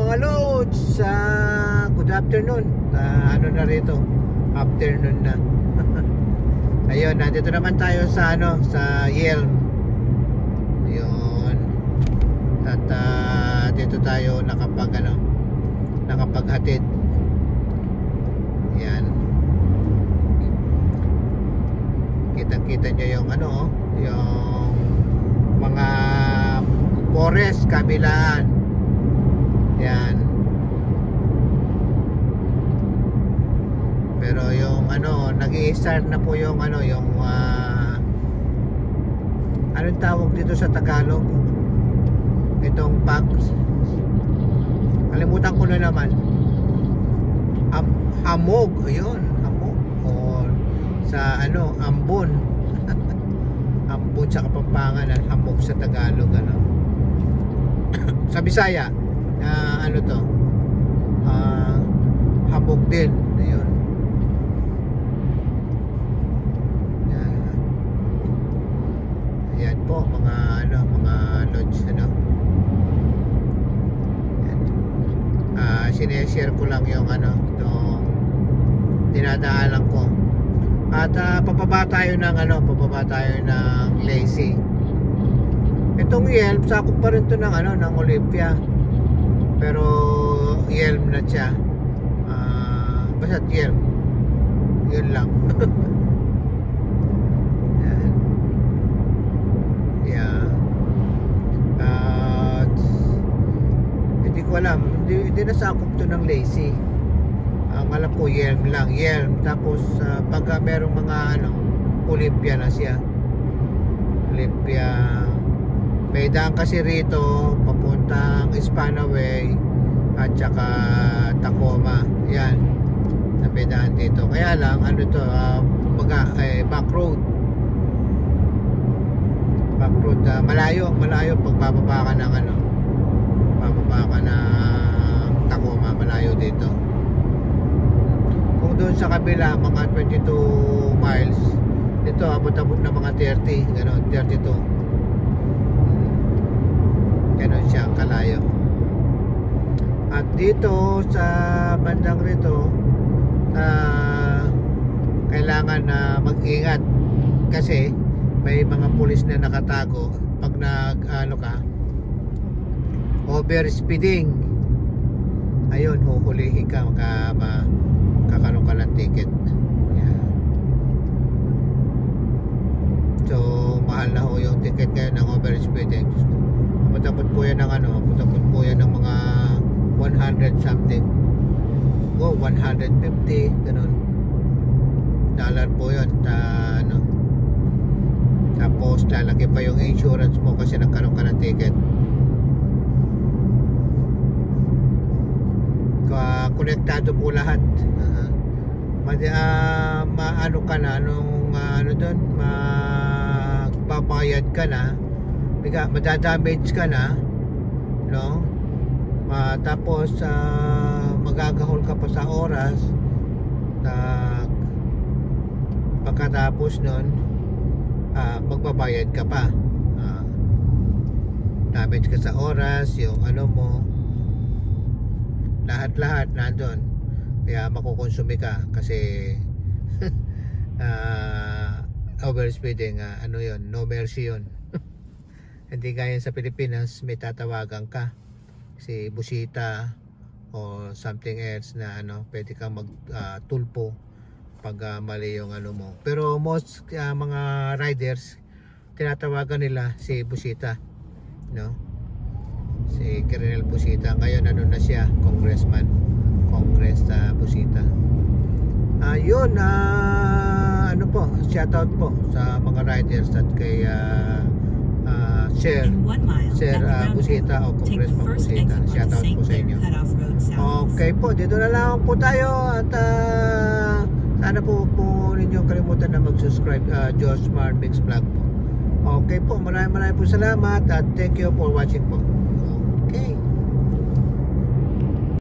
mga loads, good afternoon. Ano na rito? Afternoon na. Ayun, nandito naman tayo sa sa Yelm. Ayun. At dito tayo nakapaghatid. Yan. Kitang-kita nyo yung yung mga forest kabilaan. Yan. Pero yung nag-i-start na po yung anong tawag dito sa Tagalog? Itong packs. Kalimutan ko na naman. Hamog, ayun, hamog. O sa ambon. Ambon sa Kapampangan, hamog sa Tagalog, sa Bisaya, to? Hamog din, ayun. Yan po mga lodge, sineshare ko lang yung itong dinadaanan ko. At pababa tayo ng Lazy. Itong Yelm, sakop pa rin to ng Olympia. Pero Yelm na siya. Basta Yelm. Yun lang. Yan. Yeah. Hindi ko alam. Hindi na sakop to ng Lazy. Ang alam ko Yelm lang, Yelm. Tapos pagka merong mga Olympia na siya. Olympia. May daan kasi rito papuntang Spanaway at saka Tacoma. Yan. May daan dito. Kaya lang back road. Back road, malayo pag bababa ka ng bababa ka ng Tacoma, malayo dito. Doon sa kabila mga 22 miles, dito abot-abot na mga 30, gano'n, 32. Gano'n siya kalayo. At dito sa bandang rito, kailangan na mag-ingat kasi may mga pulis na nakatago pag over-speeding. Ayun, huhulihin ka, kakaroon ka ng ticket. Yeah. So mahal na yung ticket ngayon ng over-speeding. Matapot po yan ng mga 100 something. 150 ganun dollar po yun. Tapos lalaki pa yung insurance mo kasi nagkaroon ka ng ticket. Konektado po lahat. Maano ka na doon, magbabayad ka na, madadamage ka na, no? Tapos magagahol ka pa sa oras. Pagkatapos nun, magbabayad ka pa. Damage ka sa oras, yung mo, lahat nandun. Kaya makukonsumi ka kasi overspeeding, yun, no mercy yun. Hindi gaya sa Pilipinas, may tatawagan ka si busita o something else na pwede kang magtulpo pag mali yung mo. Pero most mga riders, tinatawagan nila si busita, no? Si Colonel Busita. Ngayon na siya, Congress Busita. Yun, shoutout po sa mga riders at kay Sir Busita o Congressman Busita. Shoutout po sa inyo. Okay po, dito na lang po tayo. At sana po ninyong kalimutan na mag-subscribe. Josmar Mix Vlog po. Okay po, maraming po salamat. At thank you for watching po. Okay.